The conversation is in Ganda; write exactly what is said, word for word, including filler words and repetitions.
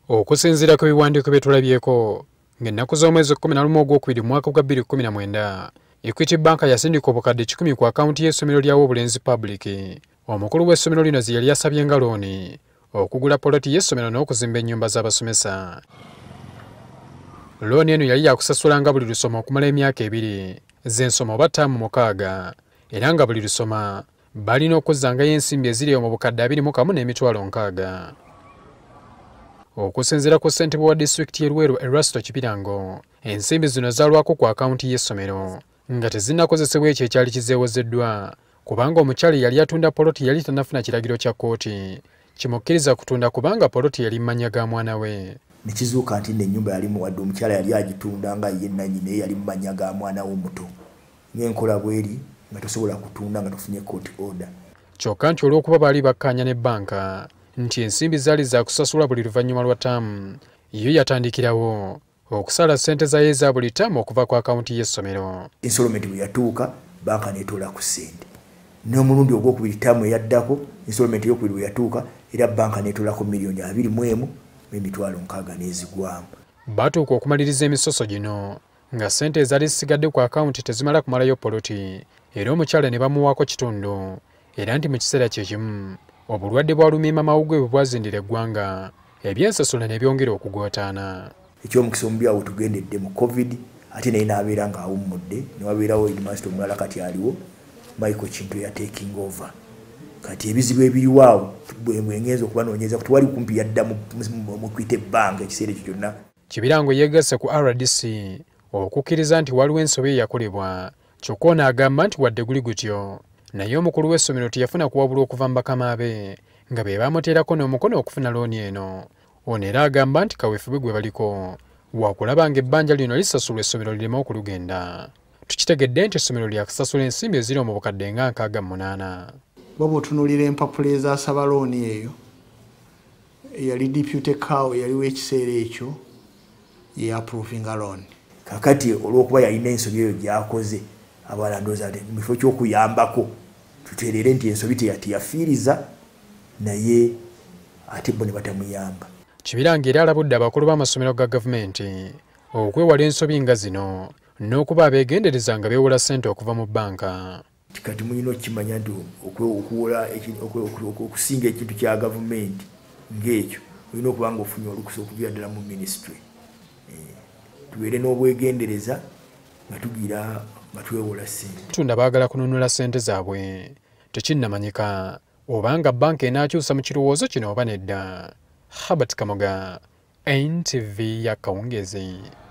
Okusinziira ku biwandiiko bye tulabyeko, ng'ennaku z'omwezi kumi na lumu ogwokubiri mu mwaka gwa bbiri kumi na mwenda, Equity Bank yasindika obukadde kikumi ku akawunti y'essomero lya Wobulenzi Public. Omukulu w'essomero lino ze yali yasabye nga looni okugula poloti y'essomero n'okuzimba ennyumba z'abasomesa. Looni eno yali yakusasula nga buli lusoma okumala emyaka ebiri, z'ensoma oba ttaamu mukaaga, era nga buli lusoma balina okuzzangayo ensimbi eziri mu bukadde abiri mu kamu n'emitwalo nkaaga. Okusinziira ku ssentebe wa disitulikiti y'e Luweero Erasto Kipirango, ensimbi zino zaalwako ku akawunti y'essomero nga tezinnakozesebwa ekyo ekyali kizeewozeddwa, kubanga omukyala yali atunda poloti yali tannafuna kiragiro kya kkooti kimukkiriza kutunda kubanga poloti yali mu mannya ga mwana we. Nekizuuka nti n'ennyumba yali muwadde omukyala yali agitunda nga ye nannyini yali mu mannya ga mwana we omuto. Ng'enkola bweri nga tosobola kutunda nga tofunye court order. Kyokka nti olw'okuba baali bakkaanya ne bbanka nti ensimbi zaali za kusasula buli luvannyuma lwa ttaamu, yo yatandikirawo okusala ssente zayo eza buli ttaamu okuva ku akawunti y'essomero. Insolvent bwe yatuuka banka n'etoola ku ssente. N'omulundi ogwokubiri ttaamu eyaddako insolvent ey'okubiri bwe yatuuka era banka n'etoolako miliyoni abiri mu emu n'emitwalo nkaaga n'ezigwamu. Batuuka okumaliriza emisoso gino nga ssente ezaali zisigadde ku akawunti tezimala kumalayo poloti, era omukyala ne bamuwaako kitundu, era nti mu kiseera kye kimu obulwadde bwa lumiimamawuggwe bwe bwazindira eggwanga, ebyensasula ne byongera okugootaana. Ekyomukisa omubi awo tugendedde mu covid ate naye n'abeera ng'awummudde ne wabeerawo headmaster omulala kati aliwo Michael Kintu ya taking over. Kati ebizibu ebiriwo awo bwengenza okubanoonyeza kuti wali kumpi yadda mu Equity Bank ekiseera ekyo kyonna. Kibirango yeegasse ku R D C okukkiriza nti waliwo ensobi eyakolebwa, kyokka ono agamba nti wadde guli gutyo naye omukulu w'essomero teyafuna kuwabula okuva mu bakama be nga be baamuteerako n'omukono okufuna looni eno. Ono era agamba nti kaweefube gwe baliko waakulaba ng'ebbanja lino lisasulwa essomero lireme okulugenda. Tukitegedde nti essomero lyakusasula ensimbi eziri mu bukadde nga nkaaga mu munaana. Bw'oba otunuulira empapula ezaasaba looni eyo, eyali deputy cow yaliwo ekiseera ekyo ye approving loan. Kakati olw'okuba yalina ensobi eyo gy'akoze abala ndowooza mu kifo ky'okuyambako tuteerere nti ensobi teyafiiriza naye ate bo ne batamuyamba. Kibirango era alabudde abakulu b'amasomero ga gavumenti okwewala ensobi nga zino n'okuba abeegendereza nga beewola ssente okuva mu bbanka. Kati mulina okukimanya nti okuwola okusinga ekintu kya gavumenti ng'ekyo olina okuba ng'ofunye olukusa okuviira ddala mu minisitule. Tubeere n'obwegendereza nga tugira nga twewola ssente. Tunda baagala kununula ssente zaabwe, tekinnamanyika obanga bbanka enaakyusa mu kirowoozo kino oba nedda. Herbert Kamoga, N T V ya Kawungezi.